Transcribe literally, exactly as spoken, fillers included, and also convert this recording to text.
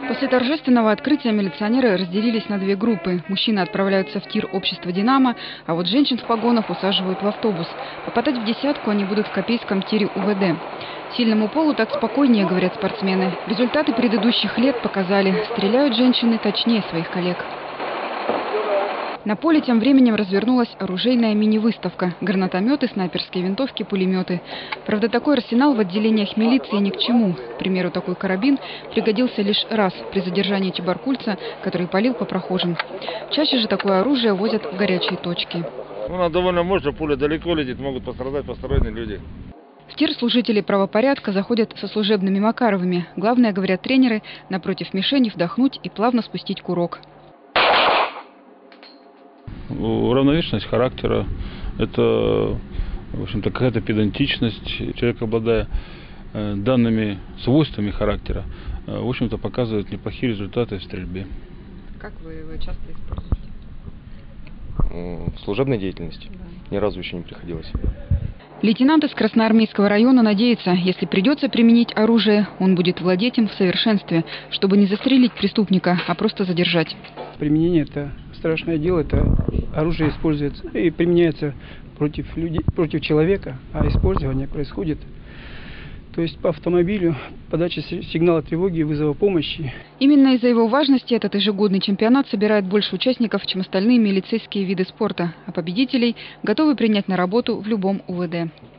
После торжественного открытия милиционеры разделились на две группы. Мужчины отправляются в тир общества «Динамо», а вот женщин в погонах усаживают в автобус. Попадать в десятку они будут в Копейском тире УВД. Сильному полу так спокойнее, говорят спортсмены. Результаты предыдущих лет показали, стреляют женщины точнее своих коллег. На поле тем временем развернулась оружейная мини-выставка. Гранатометы, снайперские винтовки, пулеметы. Правда, такой арсенал в отделениях милиции ни к чему. К примеру, такой карабин пригодился лишь раз при задержании чебаркульца, который палил по прохожим. Чаще же такое оружие возят в горячие точки. Ну, она довольно мощная, пуля далеко летит, могут пострадать посторонние люди. В тир служители правопорядка заходят со служебными Макаровыми. Главное, говорят тренеры, напротив мишени вдохнуть и плавно спустить курок. Уравновешенность характера, это, в общем-то, какая-то педантичность. Человек, обладая данными свойствами характера, в общем-то, показывает неплохие результаты в стрельбе. Как вы его часто используете? В служебной деятельности? Да. Ни разу еще не приходилось. Лейтенант из Красноармейского района надеется, если придется применить оружие, он будет владеть им в совершенстве, чтобы не застрелить преступника, а просто задержать. Применение – это страшное дело, это оружие используется и применяется против людей, против человека, а использование происходит, то есть по автомобилю, подача сигнала тревоги и вызова помощи. Именно из-за его важности этот ежегодный чемпионат собирает больше участников, чем остальные милицейские виды спорта, а победителей готовы принять на работу в любом УВД.